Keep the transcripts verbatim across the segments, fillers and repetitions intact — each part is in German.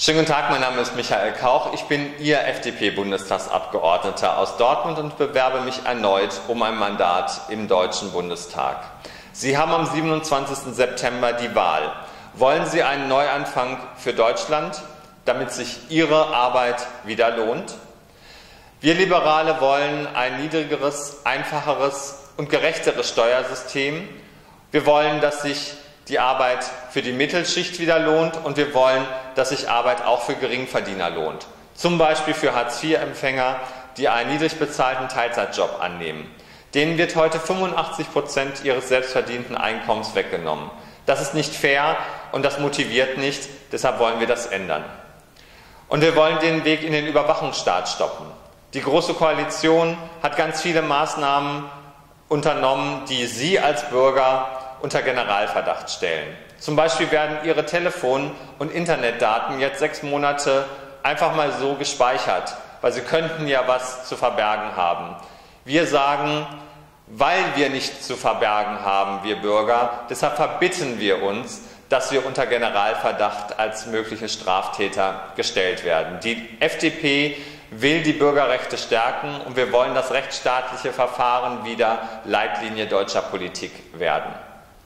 Schönen guten Tag, mein Name ist Michael Kauch. Ich bin Ihr F D P-Bundestagsabgeordneter aus Dortmund und bewerbe mich erneut um ein Mandat im Deutschen Bundestag. Sie haben am siebenundzwanzigsten September die Wahl. Wollen Sie einen Neuanfang für Deutschland, damit sich Ihre Arbeit wieder lohnt? Wir Liberale wollen ein niedrigeres, einfacheres und gerechteres Steuersystem. Wir wollen, dass sich die Arbeit für die Mittelschicht wieder lohnt, und wir wollen, dass sich Arbeit auch für Geringverdiener lohnt. Zum Beispiel für Hartz vier Empfänger, die einen niedrig bezahlten Teilzeitjob annehmen. Denen wird heute fünfundachtzig Prozent ihres selbstverdienten Einkommens weggenommen. Das ist nicht fair und das motiviert nicht, deshalb wollen wir das ändern. Und wir wollen den Weg in den Überwachungsstaat stoppen. Die Große Koalition hat ganz viele Maßnahmen unternommen, die Sie als Bürger unter Generalverdacht stellen. Zum Beispiel werden Ihre Telefon- und Internetdaten jetzt sechs Monate einfach mal so gespeichert, weil Sie könnten ja was zu verbergen haben. Wir sagen, weil wir nichts zu verbergen haben, wir Bürger, deshalb verbitten wir uns, dass wir unter Generalverdacht als mögliche Straftäter gestellt werden. Die F D P will die Bürgerrechte stärken, und wir wollen, dass rechtsstaatliche Verfahren wieder Leitlinie deutscher Politik werden.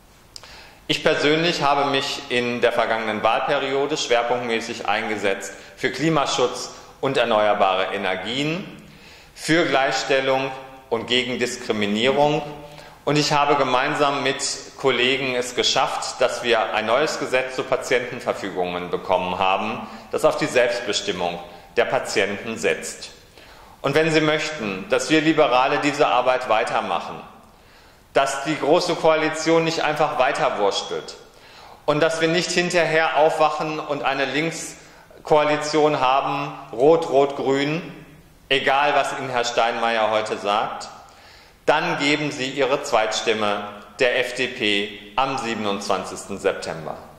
Ich persönlich habe mich in der vergangenen Wahlperiode schwerpunktmäßig eingesetzt für Klimaschutz und erneuerbare Energien, für Gleichstellung und gegen Diskriminierung. Und ich habe gemeinsam mit Kollegen es geschafft, dass wir ein neues Gesetz zu Patientenverfügungen bekommen haben, das auf die Selbstbestimmung der Patienten setzt. Und wenn Sie möchten, dass wir Liberale diese Arbeit weitermachen, dass die Große Koalition nicht einfach weiterwurstelt und dass wir nicht hinterher aufwachen und eine Linkskoalition haben, Rot-Rot-Grün, egal was Ihnen Herr Steinmeier heute sagt, dann geben Sie Ihre Zweitstimme der F D P am siebenundzwanzigsten September.